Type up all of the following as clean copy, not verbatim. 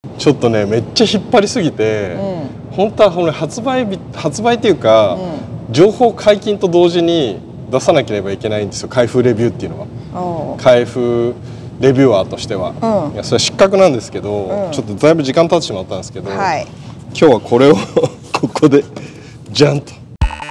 ちょっとねめっちゃ引っ張りすぎて、本当はこれ発売っていうか、情報解禁と同時に出さなければいけないんですよ、開封レビューっていうのは。開封レビュアーとしては、いやそれは失格なんですけど、ちょっとだいぶ時間経ってしまったんですけど、今日はこれをここでジャンと。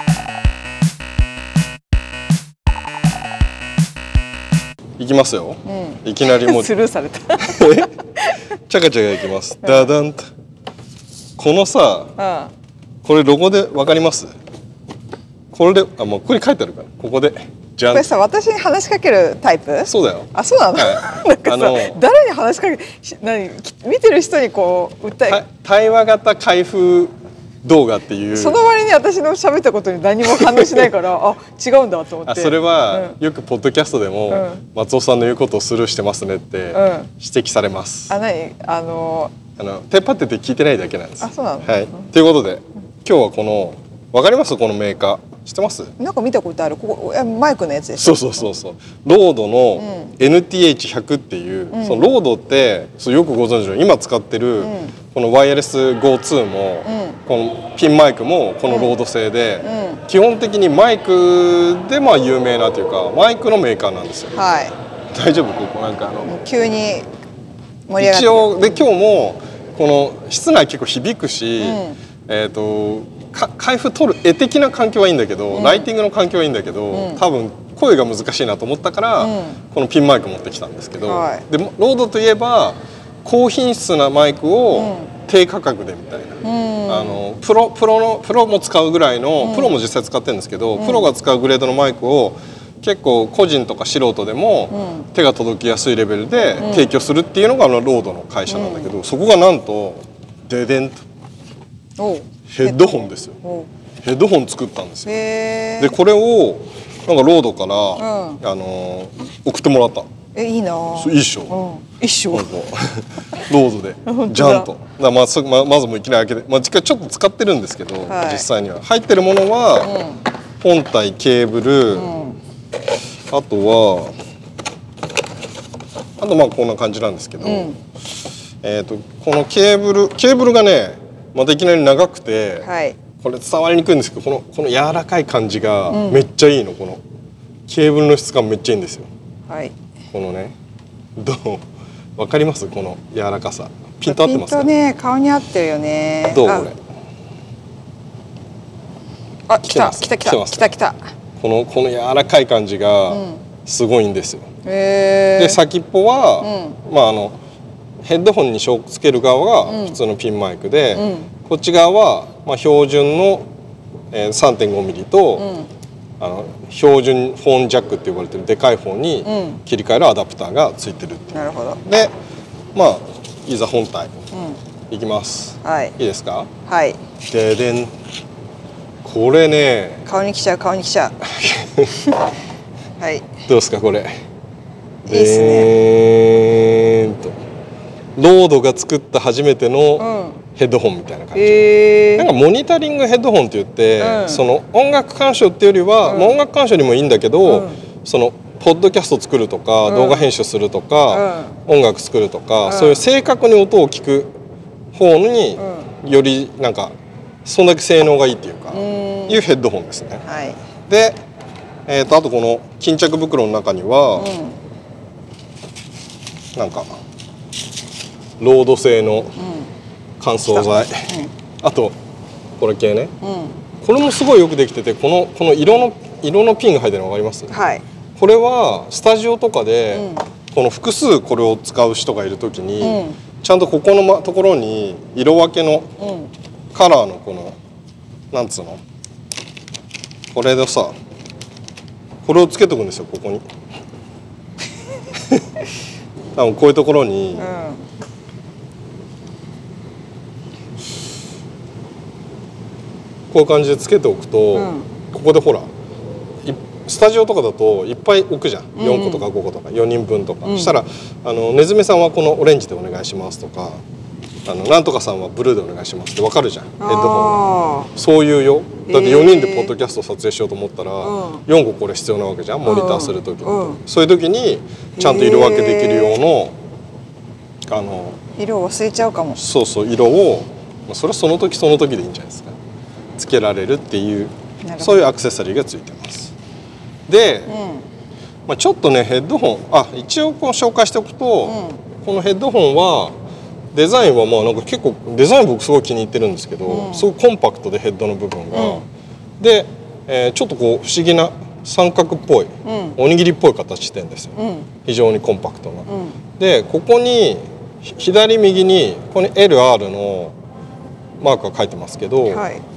いきますよ、いきなりもうスルーされたチャカチャカいきます。ダダンと。このさ、これロゴでわかります？これでもうここに書いてあるから、ここでじゃん。 これさ、私に話しかけるタイプ？ そうだよ。 あ、そうなの？なんかさ、誰に話しかけ、見てる人にこう訴え。 対話型開封動画っていう。 その割に私の喋ったことに何も反応しないから、あ、違うんだと思って。 それは、よくポッドキャストでも、松尾さんの言うことをスルーしてますねって指摘されます。 テテパってて聞いてないだけなんです。 あ、そうなの。 はい。ということで今日はこのわかります？このメーカー知ってます？ なんか見たことある。ここマイクのやつです。 そう。ロードの NTH100 っていう、そのロードってよくご存知の今使ってるこのワイヤレス GO2 も、このピンマイクもこのロード製で、基本的にマイクで有名なというかマイクのメーカーなんですよ。 はい。 大丈夫？ここなんか急に盛り上がって。 一応で今日もこの室内結構響くし、開封取る絵的な環境はいいんだけど、ライティングの環境はいいんだけど、多分声が難しいなと思ったから、このピンマイク持ってきたんですけど、でロードといえば高品質なマイクを低価格でみたいな、プロも使うぐらいの、プロも実際使ってるんですけど、プロが使うグレードのマイクを結構個人とか素人でも手が届きやすいレベルで提供するっていうのがロードの会社なんだけど、そこがなんとデデンとヘッドホンですよ。ヘッドホン作ったんですよ。でこれをなんかロードから送ってもらった。 いいな。 いいっしょ。 いいっしょ。 ロードでジャンと。まずもういきなり開けて、ちょっと使ってるんですけど、実際には入ってるものは本体、ケーブル、あとこんな感じなんですけど、このケーブルがねまたいきなり長くて、これ伝わりにくいんですけど、この柔らかい感じがめっちゃいいの。このケーブルの質感めっちゃいいんですよ。このね、どうわかります？この柔らかさ。ピント合ってますか？ ピントね、顔に合ってるよね。 どうこれ？ あ、来た。 この柔らかい感じがすごいんですよ。で先っぽは、ヘッドホンにつける側が普通のピンマイクで、こっち側は標準の 3.5 ミリと、標準フォンジャックって呼ばれてるでかいフォンに切り替えるアダプターがついてるっていう。 なるほど。 でいざ本体いきます。いいですか？ はい。 ででん。これね。 顔にきちゃう。はい。 どうですかこれ？ いいですね。 ロードが作った初めてのヘッドホンみたいな感じ。なんかモニタリングヘッドホンって言って、その音楽鑑賞っていうよりは、音楽鑑賞にもいいんだけど、そのポッドキャスト作るとか、動画編集するとか、音楽作るとか、そういう正確に音を聞く方によりなんかそんだけ性能がいいっていうか、いうヘッドホンですね。で、あとこの巾着袋の中には、なんかロード製の乾燥剤、あとこれ系ね、これもすごいよくできてて、この色のピンが入ってるの分かります？これはスタジオとかで、この複数これを使う人がいる時に、ちゃんとここのところに色分けのカラーのこのなんつうの、これでさ、これをつけとくんですよ、ここに多分こういうところに、こういう感じでつけておくと、ここでほらスタジオとかだといっぱい置くじゃん、4個とか5個とか4人分とか、そしたらねずみさんはこのオレンジでお願いしますとか、なんとかさんはブルーでお願いしますって分かるじゃん、ヘッドホン。そういうよ。だって4人でポッドキャスト撮影しようと思ったら4個これ必要なわけじゃん、モニターする時に。そういう時にちゃんと色分けできる用の色忘れちゃうかも。 そうそう、色をそれはその時その時でいいんじゃないですか、つけられるっていう、そういうアクセサリーがついてます。で、ちょっとねヘッドホン一応こう紹介しておくと、このヘッドホンはデザインはなんか結構デザイン僕すごい気に入ってるんですけど、すごいコンパクトでヘッドの部分が、で、ちょっとこう不思議な三角っぽい、おにぎりっぽい形してるんですよ、非常にコンパクトな。でここに左右にここに LR のマークが書いてますけど、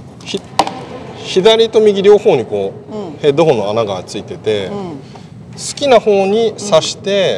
左と右両方にこう、ヘッドホンの穴がついてて、好きな方に挿して、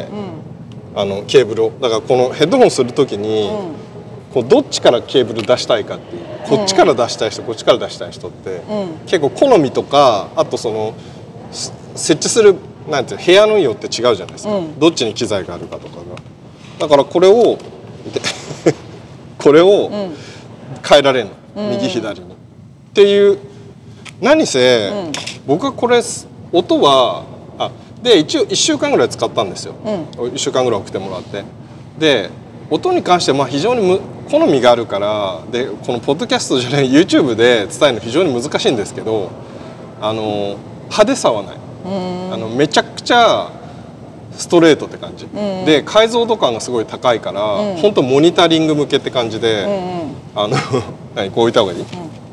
ケーブルをだからこのヘッドホンする時に、こうどっちからケーブル出したいかっていう、こっちから出したい人、こっちから出したい人って、結構好みとか、あとその設置するなんていう部屋によって違うじゃないですか、どっちに機材があるかとかが。だからこれをこれを変えられるの、右左にっていう。何せ、僕はこれ音はで一応1週間ぐらい使ったんですよ、1週間ぐらい送ってもらって。で音に関しては非常に好みがあるから、でこのポッドキャストじゃない YouTube で伝えるの非常に難しいんですけど、派手さはない、めちゃくちゃストレートって感じ、で解像度感がすごい高いから、本当モニタリング向けって感じで、何こう置いた方がいい、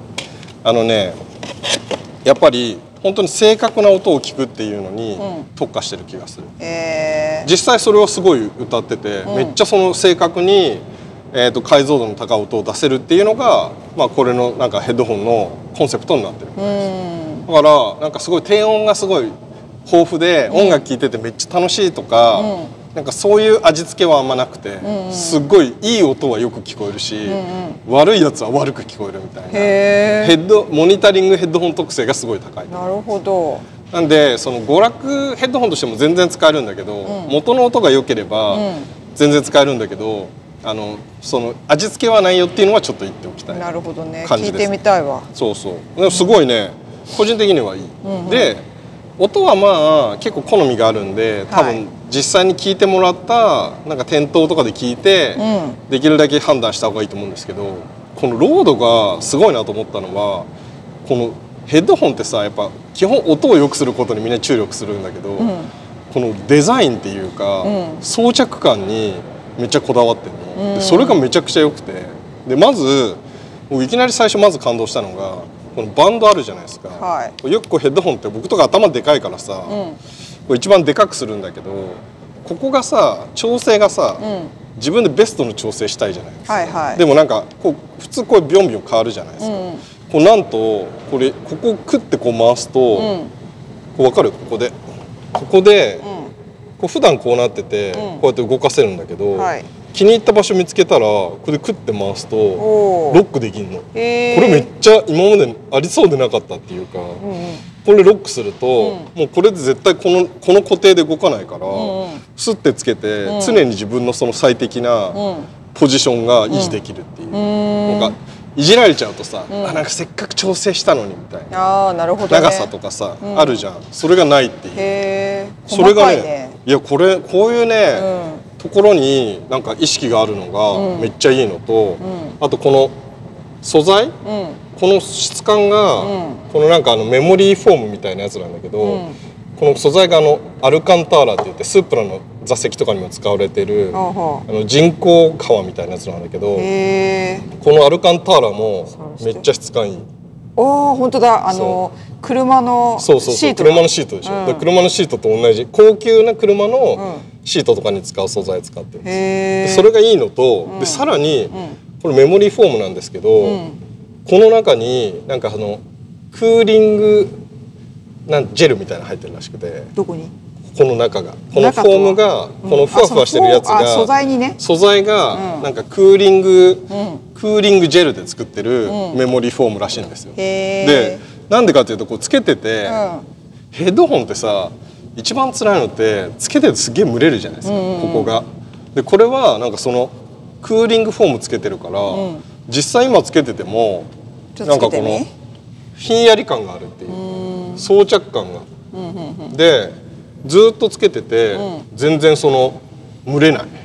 やっぱり本当に正確な音を聞くっていうのに特化してる気がする、実際それはすごい歌ってて、めっちゃその正確に、解像度の高い音を出せるっていうのが、これのなんかヘッドホンのコンセプトになってる、だからなんかすごい低音がすごい豊富で、音楽聴いててめっちゃ楽しいとか、なんかそういう味付けはあんまなくて、すっごいいい音はよく聞こえるし、悪いやつは悪く聞こえるみたいな、モニタリングヘッドホン特性がすごい高い。 なるほど。 なんでその娯楽ヘッドホンとしても全然使えるんだけど、元の音が良ければ全然使えるんだけど、その味付けはないよっていうのはちょっと言っておきたい。 なるほどね。聞いてみたいわ。 そうそう。でもすごいね、個人的にはいい。で音は結構好みがあるんで、多分実際に聞いてもらったなんか店頭とかで聞いて、できるだけ判断した方がいいと思うんですけど、このロードがすごいなと思ったのは、このヘッドホンってさ、やっぱ基本音を良くすることにみんな注力するんだけど、このデザインっていうか、装着感にめっちゃこだわってるの、でそれがめちゃくちゃ良くて、でまずいきなり最初まず感動したのが、このバンドあるじゃないですか、よくこうヘッドホンって僕とか頭でかいからさ、これ一番でかくするんだけど、ここがさ調整がさ、自分でベストの調整したいじゃないですか、でもなんかこう普通こうビョンビョン変わるじゃないですか、こうなんとここをクッてこう回すと、こう分かる、ここで、こう普段こうなってて、こうやって動かせるんだけど、気に入った場所見つけたらこれでクッて回すとロックできるの。これめっちゃ今までありそうでなかったっていうか、これロックすると、もうこれで絶対この固定で動かないから、スッてつけて、常に自分のその最適なポジションが維持できるっていう、なんかいじられちゃうとさ、なんかせっかく調整したのにみたいな、長さとかさ、あるじゃん。それがないっていう。それがね、いやこういうね、ところになんか意識があるのがめっちゃいいのと、あとこの素材、この質感が、このなんかメモリーフォームみたいなやつなんだけど、この素材がアルカンターラって言って、スープラの座席とかにも使われてる人工革みたいなやつなんだけど、このアルカンターラもめっちゃ質感いい。 本当だ。車のシート。 車のシートでしょ。車のシートと同じ高級な車のシートとかに使う素材使ってるんです。それがいいのと、でさらにこれメモリーフォームなんですけど、この中になんかクーリングジェルみたいなの入ってるらしくて。 どこに？ この中が、このフォームが、このふわふわしてるやつが、 素材にね、 素材がなんかクーリングジェルで作ってるメモリーフォームらしいんですよ。でなんでかっていうと、こうつけてて、ヘッドホンってさ一番辛いのってつけててすげえ蒸れるじゃないですか、ここが。でこれはなんかそのクーリングフォームつけてるから、実際今つけててもなんかこのひんやり感があるっていう、装着感が。でずっとつけてて、全然その蒸れない。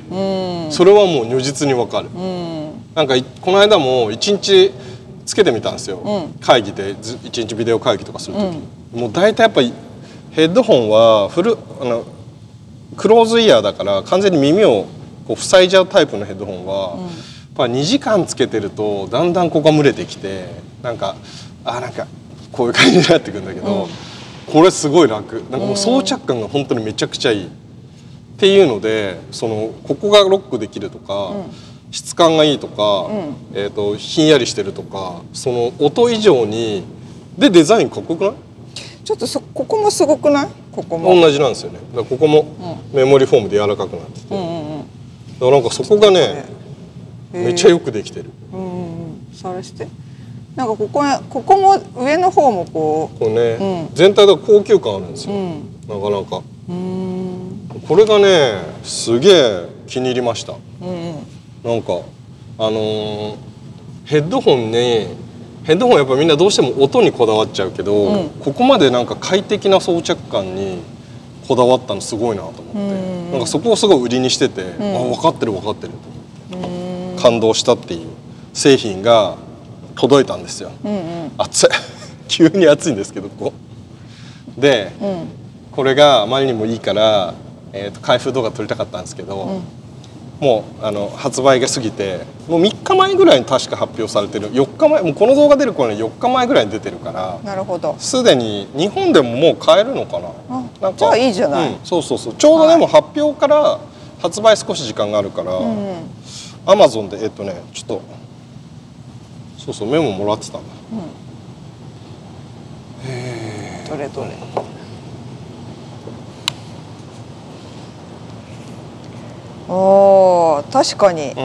それはもう如実に分かる。なんかこの間も1日つけてみたんですよ、会議で1日ビデオ会議とかする時、もう大体やっぱりヘッドホンはクローズイヤーだから完全に耳をこう塞いじゃうタイプのヘッドホンは、やっぱ2時間つけてるとだんだんここが蒸れてきてなんかこういう感じになってくるんだけど、これすごい楽。なんかもう装着感が本当にめちゃくちゃいいっていうので、ここがロックできるとか、質感がいいとか、ひんやりしてるとか、その音以上にでデザインかっこよくない？ ちょっとここもすごくない？ここも同じなんですよね。だからここもメモリフォームで柔らかくなってて、だからなんかそこがねめっちゃよくできてる。 探して。なんかここも上の方もこうね、全体で高級感あるんですよ、なかなか。これがねすげえ気に入りました。なんかヘッドホンやっぱみんなどうしても音にこだわっちゃうけど、ここまでなんか快適な装着感にこだわったのすごいなと思って、なんかそこをすごい売りにしてて、分かってると思って、感動したっていう製品が届いたんですよ。暑い急に暑いんですけどここで、これがあまりにもいいから、開封動画撮りたかったんですけど、もう発売が過ぎてもう3日前ぐらいに確か発表されてる。4日前、もうこの動画出る頃に4日前ぐらいに出てるから、 なるほど、 すでに日本でももう買えるのかな。なんかじゃあいいじゃない。 そうちょうどでも発表から発売少し時間があるから、Amazon でちょっとメモもらってたんだ。 どれどれ。おー、確かに、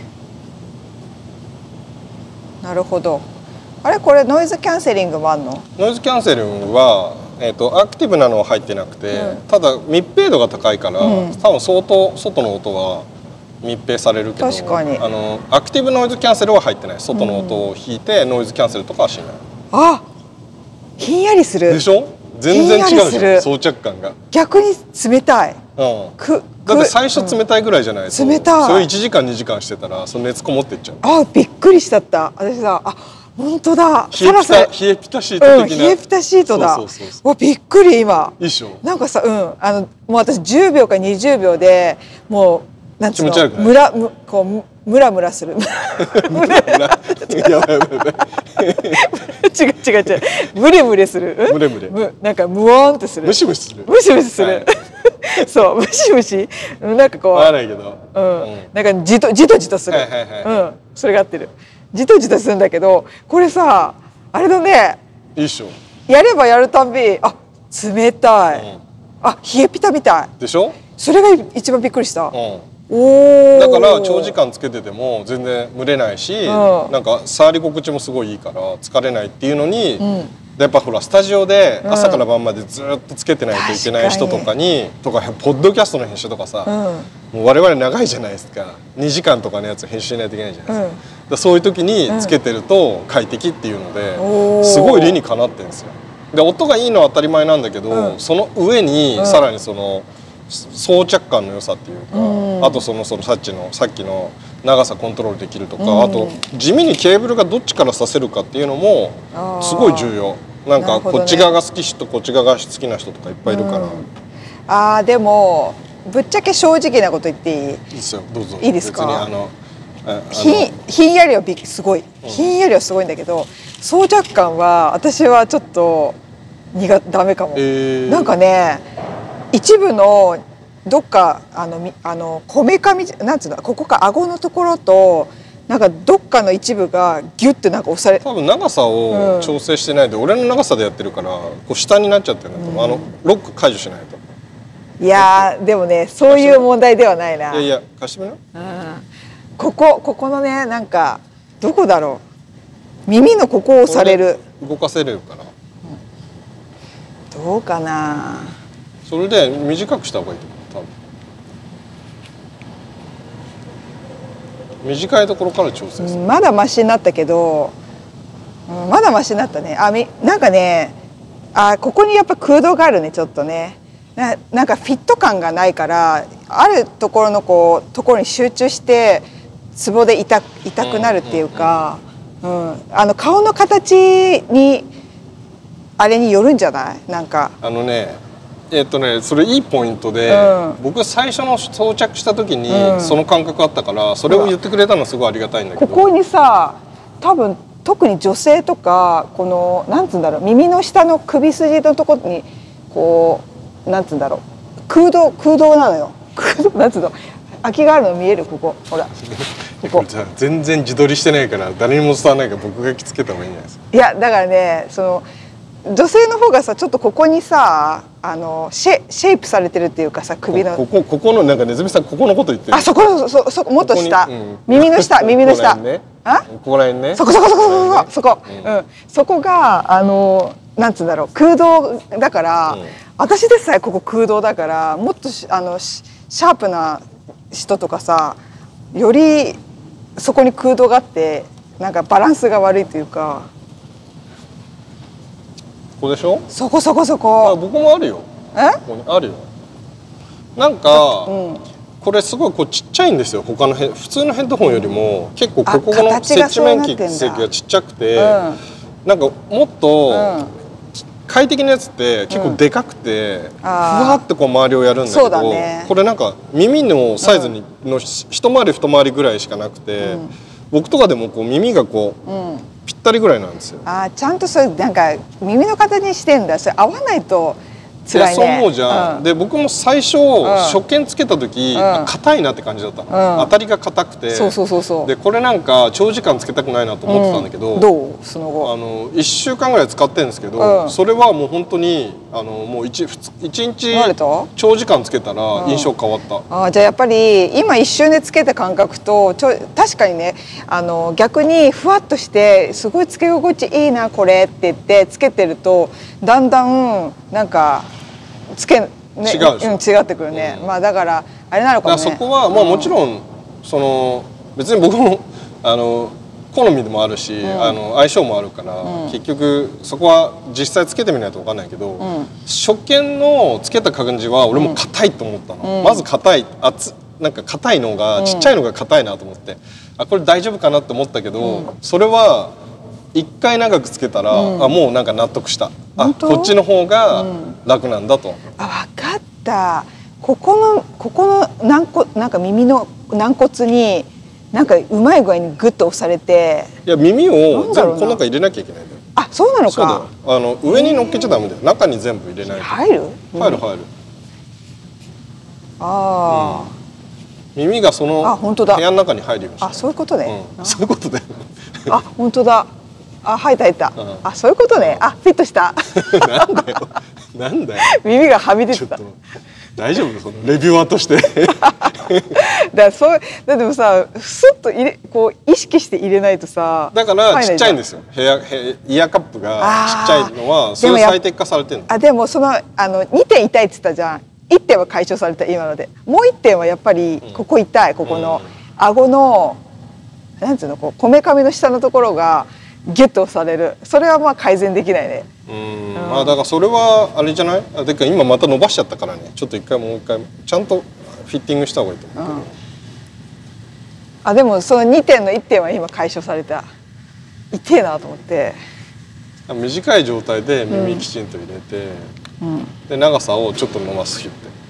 なるほど。あれこれノイズキャンセリングもあんの？ ノイズキャンセリングは、アクティブなのは入ってなくて、ただ密閉度が高いから、多分相当外の音は密閉されるけど、 確かにアクティブノイズキャンセルは入ってない。外の音を引いてノイズキャンセルとかはしない。 あ、ひんやりするでしょ。全然違うじゃん、装着感が。 逆に冷たい。 だって最初冷たいぐらいじゃないと、 冷たい。 それ1時間2時間してたらその熱こもってっちゃう。 あ、びっくりしちゃった。私さ、本当だ。 冷えピタシート的な。 冷えピタシートだ。わ、びっくり今。 いいっしょ。 なんかさ、もう私10秒か20秒でもうなんつうの、ムラムラする。ムラムラ。やばい。違う。ムレムレする。 ムレムレ。 なんかムワーンってする。 ムシムシする。 ムシムシする。そう、ムシムシ。なんかこう。 わからないけど。 なんかじとじとする。それが合ってる。じとじとするんだけど、これさ、あれだね。 いいっしょ。 やればやるたんび、冷たい。冷えピタみたい。 でしょ。 それが一番びっくりした。 だから長時間つけてても全然蒸れないし、なんか触り心地もすごいいいから疲れないっていうのに、やっぱほらスタジオで朝から晩までずっとつけてないといけない人とかにポッドキャストの編集とかさ、もう我々長いじゃないですか。2時間とかのやつ編集しないといけないじゃないですか。そういう時につけてると快適っていうのですごい理にかなってるんですよ。で音がいいのは当たり前なんだけど、その上にさらにその装着感の良さっていうか、あとさっきの長さコントロールできるとか、あと地味にケーブルがどっちからさせるかっていうのもすごい重要。なんかこっち側が好き人とこっち側が好きな人とかいっぱいいるから。 でもぶっちゃけ正直なこと言っていい？いいですよ、どうぞ。 いいですか？ ひんやりはすごい、ひんやりはすごいんだけど、装着感は私はちょっとダメかも。なんかね、一部のどっかこめかみなんつうの、ここか顎のところとなんかどっかの一部がギュッてなんか押され、 多分長さを調整してないで、俺の長さでやってるからこう下になっちゃってるんだと思う。ロック解除しないと。 いやでもね、そういう問題ではないな。 いや貸してみな。 ここのね、なんかどこだろう、耳のここを押される。 動かせれるから。 どうかな。 それで短くした方がいいと思う。多分短いところから調整する。 まだマシになったけど、まだマシになったね。なんかね、ここにやっぱ空洞があるね、ちょっとね。 なんかフィット感がないから、あるところのところに集中してツボで痛くなるっていうか、顔の形にあれによるんじゃない？なんかそれいいポイントで、僕最初の装着した時にその感覚あったから、それを言ってくれたのはすごいありがたいんだけど、 ここにさ、多分特に女性とかこのなんつうんだろう、耳の下の首筋のところにこうなんつうんだろう、空洞なのよ。なんつうの、空きがあるの見える？ここほらここじゃあ全然自撮りしてないから誰にも伝わらないから僕が着付けた方がいいんじゃないですか。 いやだからね、その女性の方がさ、ちょっとここにさシェイプされてるっていうかさ、首のここのなんかねずみさんここのこと言ってる。 あ、そこもっと下、耳の下、耳の下、 ここら辺ね、 そこ、そこがなんつうんだろう、空洞だから、私でさえここ空洞だから、もっとシャープな人とかさ、よりそこに空洞があってなんかバランスが悪いというか。 ここでしょ？ そこ。 僕もあるよ。ここにあるよ。なんか、これすごいちっちゃいんですよ。他の普通のヘッドホンよりも結構ここの接地面積がちっちゃくて、なんかもっと快適なやつって結構でかくて、ふわって周りをやるんだけど、これなんか耳のサイズの一回り二回りぐらいしかなくて、僕とかでも耳がぴったりぐらいなんですよ。 ちゃんとそれなんか耳の形にしてんだ。それ合わないと辛いね。 そう思うじゃん。で僕も最初初見つけた時硬いなって感じだったの。当たりが硬くて、でこれなんか長時間つけたくないなと思ってたんだけど、 どうその後 1週間ぐらい使ってるんですけど、それはもう本当にもう1日長時間つけたら印象変わった。 じゃあやっぱり今一瞬でつけた感覚と確かにね、逆にふわっとしてすごいつけ心地いいなこれって言ってつけてると、だんだんなんか違ってくるね。だからあれなのかもね。 そこはもちろん別に僕も好みでもあるし、相性もあるから、結局そこは実際つけてみないと分かんないけど、初見のつけた感じは俺も硬いと思ったの。まず硬い、なんか硬いのがちっちゃいのが硬いなと思って、これ大丈夫かなって思ったけど、それは一回長くつけたら、もうなんか納得した。こっちの方が楽なんだと。 分かった。ここのなんか耳の軟骨になんかうまい具合にグッと押されて、 いや耳を全部この中入れなきゃいけないんだよ。 あ、そうなのか。 上に乗っけちゃダメだよ。中に全部入れないと。入る。耳がその部屋の中に入るようにして。 そういうことね。 そういうことだよ。 本当だ。入った。そういうことね。フィットした。 なんだよ。 耳がはみ出てた。 大丈夫？そのレビュアーとして。 でもさ、スッと意識して入れないとさ。 だからちっちゃいんですよ。イヤーカップがちっちゃいのはそういう最適化されてるの。 でもその2点痛いって言ったじゃん。1点は解消された今ので。もう1点はやっぱりここ痛い。ここの顎のなんつうの、こめかみの下のところがギュッと押される。それは改善できないね。 だからそれはあれじゃない？だから今また伸ばしちゃったからね。ちょっともう一回ちゃんとフィッティングした方がいいと思う。 でもその2点の1点は今解消された。痛えなと思って。 短い状態で耳きちんと入れて、で長さをちょっと伸ばすヒュッて。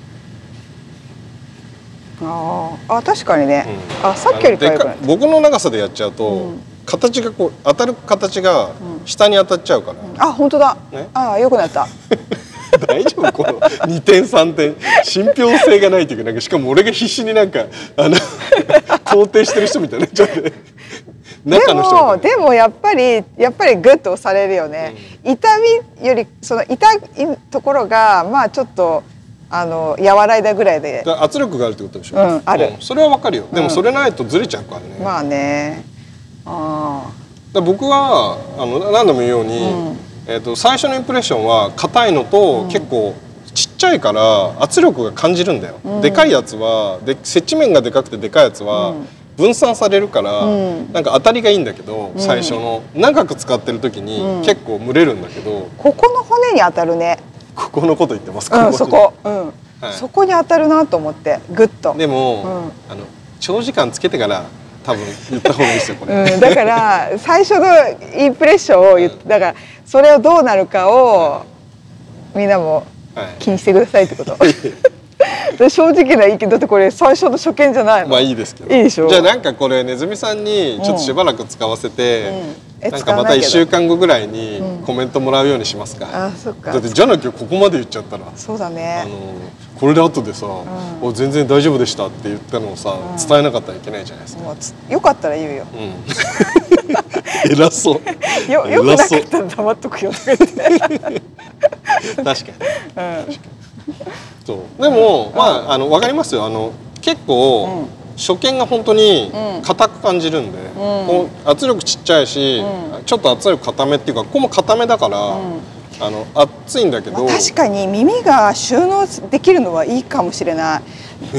確かにね。さっきよりかよくない。 僕の長さでやっちゃうと、形が当たる形が下に当たっちゃうから。 本当だ。良くなった。 大丈夫？この2点3点信憑性がないというか、なんかしかも俺が必死になんか肯定してる人みたいになっちゃって。 でもやっぱりグッと押されるよね。痛みよりその痛いところがちょっと和らいだぐらいで。 圧力があるってことでしょ。 ある。 それはわかるよ。でもそれないとずれちゃうからね。僕は何度も言うように、最初のインプレッションは硬いのと結構ちっちゃいから圧力が感じるんだよ。でかいやつは接地面がでかくてでかいやつは分散されるからなんか当たりがいいんだけど、最初の長く使ってる時に結構蒸れるんだけど、 ここの骨に当たるね。 ここのこと言ってます。 そこ、そこに当たるなと思ってグッと。 でも、長時間つけてから多分言った方がいいですよこれ。 だから最初のインプレッションを言って、だからそれをどうなるかをみんなも気にしてくださいってこと。正直な意見だってこれ最初の初見じゃないの。 まあいいですけど。 いいでしょ。 じゃあなんかこれねずみさんにちょっとしばらく使わせて、なんかまた1週間後ぐらいにコメントもらうようにしますか。 あ、そっか。 だってじゃなきゃここまで言っちゃったら。 そうだね。 これで後でさ、全然大丈夫でしたって言ったのをさ、伝えなかったらいけないじゃないですか。 よかったら言うよ。 偉そう。 よくなかったら黙っとくよとか言って。 確かに。そうでもまあ分かりますよ。結構初見が本当に硬く感じるんで、圧力ちっちゃいし、ちょっと圧力硬めっていうかここも硬めだから、熱いんだけど、 確かに耳が収納できるのはいいかもしれない。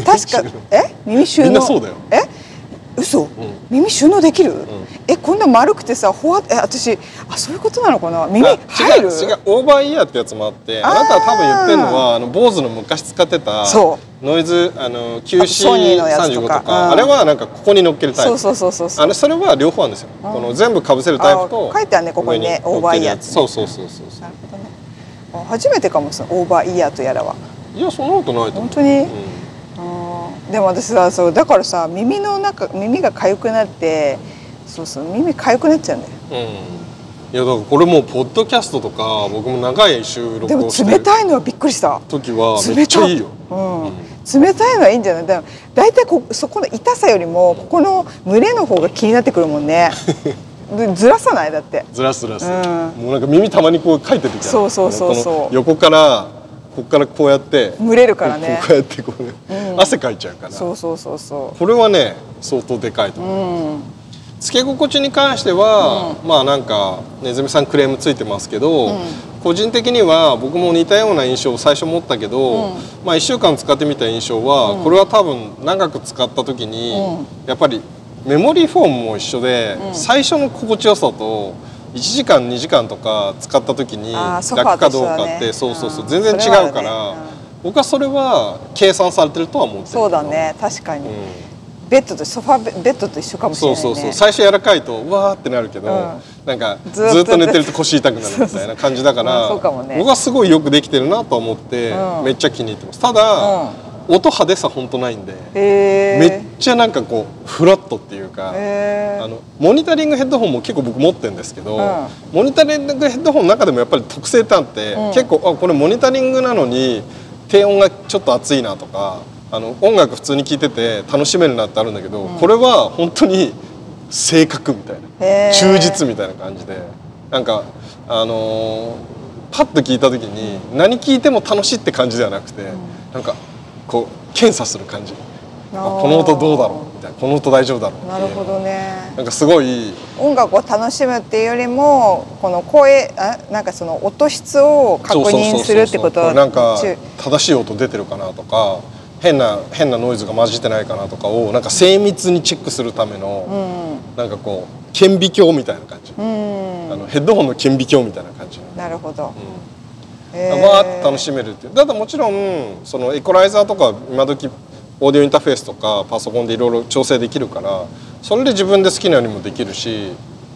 確か耳収納。 みんなそうだよ。 嘘、耳収納できる？こんな丸くてさ、私そういうことなのかな。耳入る？ 違う、オーバーイヤーってやつもあって、あなたは多分言ってるのはBOSEの昔使ってたノイズQC35とか、あれはなんかここに乗っけるタイプ。 そうそれは両方あるんですよ。この全部かぶせるタイプと書いてあるね、ここにね、オーバーイヤーって。 そう。 なるほどね。初めてかも、そのオーバーイヤーとやらは。 いや、そんなことないと思う。 本当に？でも私さ、だからさ、耳が痒くなって、耳痒くなっちゃうんだよ。 いやだからこれもうポッドキャストとか僕も長い収録をしてでも冷たいのはびっくりした。 時はめっちゃいいよ。 冷たいのはいいんじゃない？だいたいそこの痛さよりもここの蒸れの方が気になってくるもんね。ずらさない？だってずらす。もうなんか耳たまにこうかいてるじゃん。 そう。 横からここからこうやって蒸れるからね。 こうやってこう汗かいちゃうから。 そう。 これはね相当でかいと思う。つけ心地に関しては、まあなんかねずみさんクレームついてますけど、個人的には僕も似たような印象を最初持ったけど、まあ1週間使ってみた印象は、これは多分長く使った時に、やっぱりメモリーフォームも一緒で、最初の心地よさと1時間2時間とか使った時に楽かどうかってそう全然違うから、僕はそれは計算されてるとは思ってる。 そうだね、確かに。ベッドとソファベッドと一緒かもしれないね。 そう最初柔らかいとうわーってなるけど、なんかずっと寝てると腰痛くなるみたいな感じだから僕はすごいよくできてるなと思ってめっちゃ気に入ってます。ただ音派手さ本当ないんで、めっちゃなんかこうフラットっていうか、モニタリングヘッドホンも結構僕持ってるんですけど、モニタリングヘッドホンの中でもやっぱり特性ってあって、結構これモニタリングなのに低音がちょっと熱いなとか、音楽普通に聴いてて楽しめるなってあるんだけど、これは本当に正確みたいな、忠実みたいな感じで、なんかパッと聞いた時に何聞いても楽しいって感じではなくて、なんかこう検査する感じ。この音どうだろうみたいな、この音大丈夫だろう。 なるほどね。 なんかすごい音楽を楽しむっていうよりもこの声なんかその音質を確認するってことは、 なんか正しい音出てるかなとか。変なノイズが混じってないかなとかをなんか精密にチェックするための、なんかこう顕微鏡みたいな感じ、ヘッドホンの顕微鏡みたいな感じ。 なるほど。 わーって楽しめるっていう。ただもちろんそのエコライザーとか今時オーディオインターフェースとかパソコンでいろいろ調整できるから、それで自分で好きなようにもできるし。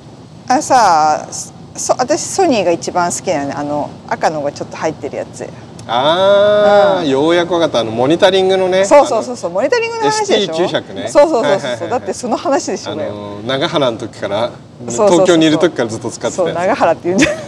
私ソニーが一番好きなの、赤のがちょっと入ってるやつ。 ようやく分かった。モニタリングのね。 そうモニタリングの話でしょ。 ST900 ね。 そうだってその話でしょ。 長原の時から東京にいる時からずっと使ってたやつ。 長原って言うんじゃん。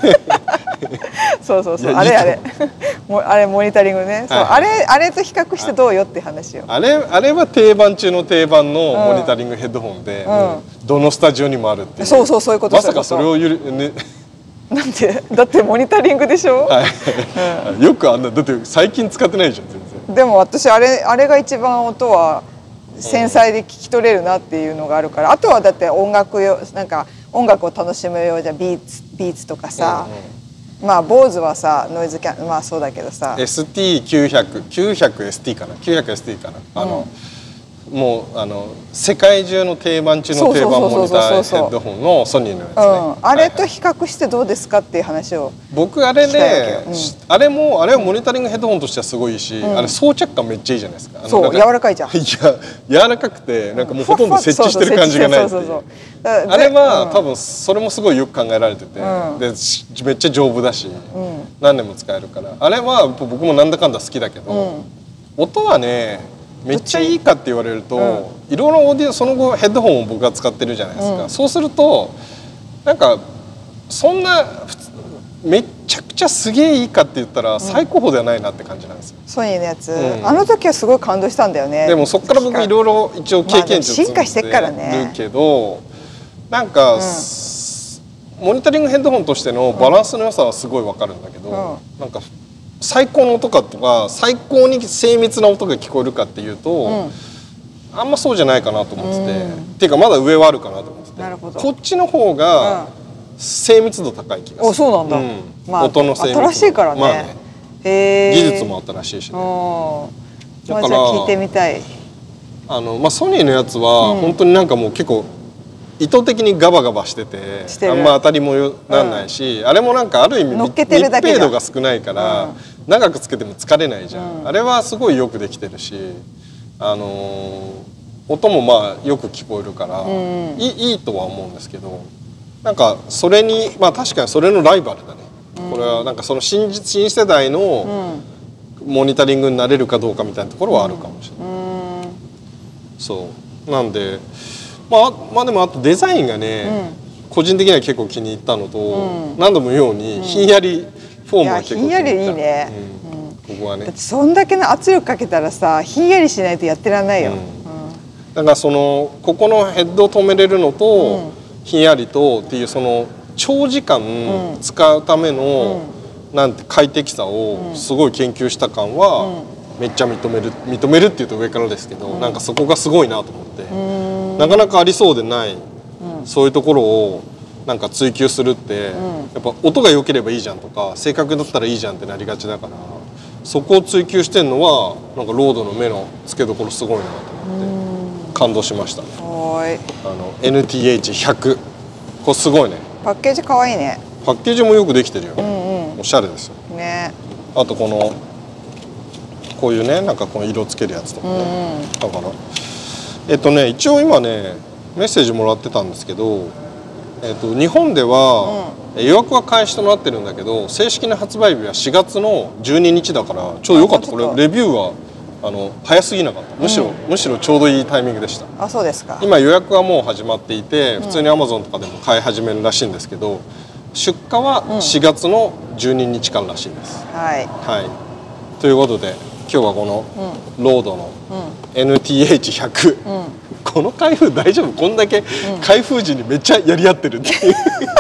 あれモニタリングね。あれと比較してどうよって話よ。 あれは定番中の定番のモニタリングヘッドホンで、どのスタジオにもあるっていう。 そういうこと。 まさかそれをなんでだってモニタリングでしょ。 よくあんなだって最近使ってないじゃん全然。 でも私あれが一番音は繊細で聞き取れるなっていうのがあるから、あとはだってなんか音楽を楽しむようじゃビーツとかさ、まあBOSEはさノイズまあそうだけどさ ST900ST かな 900ST かな、 もう世界中の定番中の定番モニターヘッドホンのソニーのやつね、 あれと比較してどうですかっていう話を僕あれね、あれはモニタリングヘッドホンとしてはすごいし、あれ装着感めっちゃいいじゃないですか。 そう柔らかいじゃん。いや柔らかくてなんかもうほとんど設置してる感じがないっていう。あれは多分それもすごいよく考えられてて、でめっちゃ丈夫だし、何年も使えるから、あれは僕もなんだかんだ好きだけど、音はねめっちゃいいかって言われると、いろいろオーディオその後ヘッドホンを僕が使ってるじゃないですか、そうするとなんかそんなめちゃくちゃすげえいいかって言ったら最高峰ではないなって感じなんですよ、 ソニーのやつ、あの時はすごい感動したんだよね。 でもそっから僕いろいろ一応経験値を積んでるけど、なんか、モニタリングヘッドホンとしてのバランスの良さはすごい分かるんだけど、なんか最高の音かとか最高に精密な音が聞こえるかっていうと、あんまそうじゃないかなと思ってて、っていうかまだ上はあるかなと思ってて、こっちの方が精密度高い気がする。 そうなんだ。 音の精密度新しいからね。 技術も新しいしね。 だから聞いてみたい。 ソニーのやつは本当になんかもう結構意図的にガバガバしてて、あんま当たりもなんないし、あれもなんかある意味密閉度が少ないから長くつけても疲れないじゃん。あれはすごいよくできてるし、音もまあよく聞こえるからいいとは思うんですけど、なんかそれに確かにそれのライバルだね。これはなんかその新世代のモニタリングになれるかどうかみたいなところはあるかもしれない。そうなんで。でもあとデザインがね、個人的には結構気に入ったのと、何度も言うようにひんやりフォームは結構気に入った。 ひんやりいいね。 ここはね。 だってそんだけの圧力かけたらさ、ひんやりしないとやってらんないよ。 だからここのヘッドを止めれるのと、ひんやりとっていうその長時間使うためのなんて快適さをすごい研究した感はめっちゃ認めるっていうと上からですけど、なんかそこがすごいなと思って。なかなかありそうでない、そういうところをなんか追求するって、やっぱ音が良ければいいじゃんとか正確だったらいいじゃんってなりがちだから、そこを追求してるのはなんかロードの目の付けどころすごいなと思って感動しましたね。NTH100 これすごいね。 パッケージ可愛いね。 パッケージもよくできてるよ、おしゃれですよね。 あとこういうね、なんかこの色つけるやつとかね、だから一応今ねメッセージもらってたんですけど、日本では、予約は開始となってるんだけど、正式な発売日は4月の12日だからちょうどよかった。これレビューは早すぎなかった。むしろちょうどいいタイミングでした。 あ、そうですか。 今予約はもう始まっていて、普通に Amazon とかでも買い始めるらしいんですけど、出荷は4月の12日かららしいです。はい、ということで今日はこのロードの NTH100、この開封大丈夫？こんだけ開封時にめっちゃやり合ってるっていう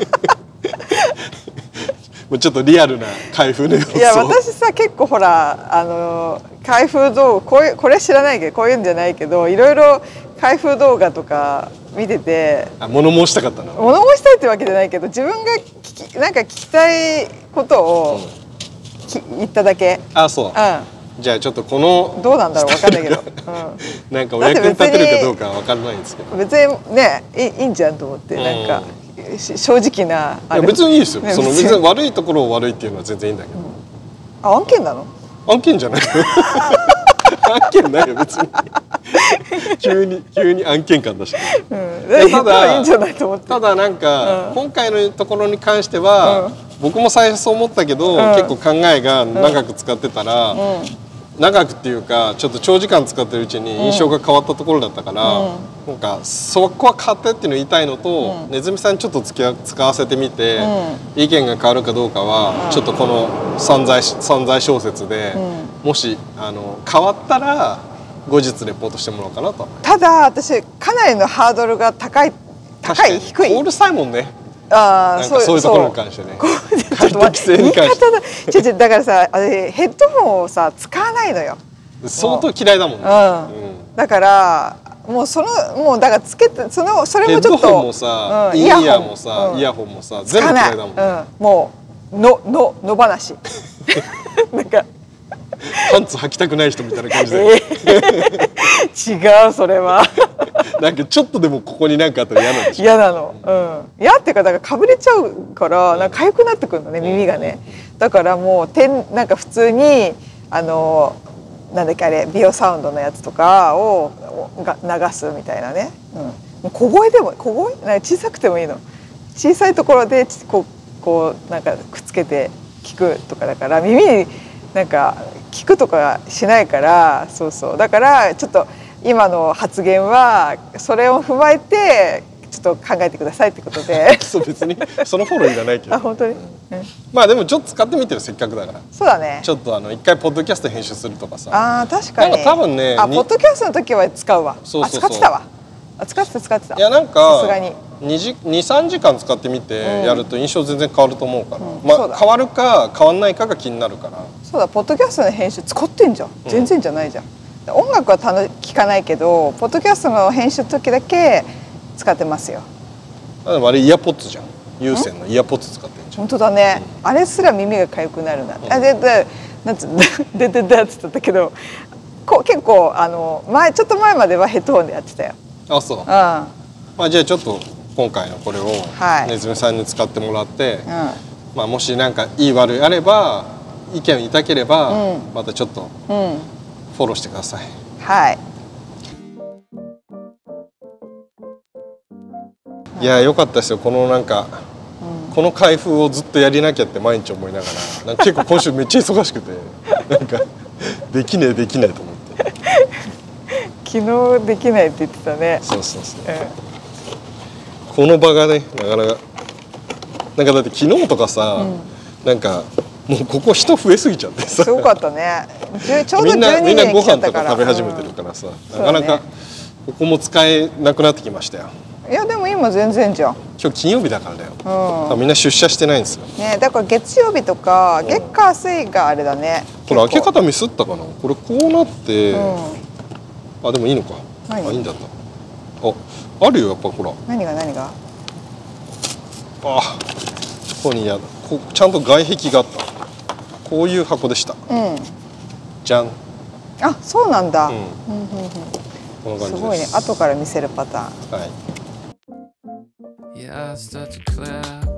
もうちょっとリアルな開封の様子を。 いや私さ、結構ほら開封動画これ知らないけど、こういうんじゃないけど、いろいろ開封動画とか見てて、 物申したかったな。 物申したいってわけじゃないけど、自分がなんか聞きたいことを言っただけ。 あ、そう。じゃあちょっとこのどうなんだろう、分かんないけど、 なんかお役に立てるかどうかは分からないんですけど、 別にねいいんじゃんと思って、なんか正直な。 いや別にいいですよ、別に悪いところを悪いっていうのは全然いいんだけど。 案件なの？ 案件じゃない案件ないよ別に急に案件感出して、ただいいんじゃないと思って。ただなんか今回のところに関しては、僕も最初そう思ったけど、結構考えが長く使ってたら、長くっていうかちょっと長時間使ってるうちに印象が変わったところだったから、なんかそこは変わったっていうのを言いたいのと、ねずみさんにちょっと使わせてみて、意見が変わるかどうかはちょっとこの散財小説で、もし変わったら後日レポートしてもらおうかなと。ただ私かなりのハードルが低い低い。 コールサイモンね。そういうところに関してね。 快適性に関して。だからさ、ヘッドホンをさ使わないのよ。 相当嫌いだもんね。 だからもうだからつけてそれもちょっとヘッドホンもさ、イヤーもさ、イヤホンもさ、全部嫌いだもんね。 もう野放し。なんかパンツ履きたくない人みたいな感じで、 違うそれはなんかちょっとでもここになんかあったら嫌なんでしょ。 嫌なの、嫌っていうかだからかぶれちゃうからなんか痒くなってくるのね耳がね。だからもうなんか普通になんだっけあれビオサウンドのやつとかを流すみたいなね、小声でもなんか小さくてもいいの、小さいところでこうなんかくっつけて聞くとかだから耳になんか聞くとかしないから、そうだからちょっと今の発言はそれを踏まえてちょっと考えてくださいってことでそう別にそのフォローいらないけど。 あ本当に、 まあでもちょっと使ってみてるせっかくだから。 そうだね。 ちょっと一回ポッドキャスト編集するとかさ。 あ確かに。 なんか多分ね。 ポッドキャストの時は使うわ。使ってたわ。使ってた。 いやなんかさすがに 2-3時間使ってみてやると印象全然変わると思うから、まあ変わるか変わんないかが気になるから。 そうだ、ポッドキャストの編集使ってんじゃん。全然じゃないじゃん。音楽は聞かないけどポッドキャストの編集の時だけ使ってますよ。 でもあれイヤポッツじゃん。有線のイヤポッツ使ってんじゃん。 本当だね、あれすら耳が痒くなるな、なんつうのでって言ったけど結構ちょっと前まではヘッドホンでやってたよ。 あそう、まあじゃあちょっと今回のこれをねずみさんに使ってもらって、まあもしなんかいい悪いあれば意見いただければ、またちょっとフォローしてください。 はい。 いや良かったですよ。このなんか、この開封をずっとやりなきゃって毎日思いながら、なんか結構今週めっちゃ忙しくてなんかできねえと思って昨日できないって言ってたね。 そう、この場がねなかなかなんかだって昨日とかさ、なんかもうここ人増えすぎちゃってさ、 すごかったね。ちょうど12 みんなご年来ちゃったから飯とか食べ始めてるからさ、なかなかここも使えなくなってきましたよ。 いやでも今全然じゃん。 今日金曜日だからだよ。みんな出社してないんですよ。 ね、だから月曜日とか月火水があれだね。 これ開け方ミスったかな。これこうなって、あでもいいのか。あいいんだった。あるよやっぱほら。 何が。 あここにちゃんと外壁があった。こういう箱でした。じゃん。 あそうなんだ。 こんな感じです。 すごいね。後から見せるパターン。 はい。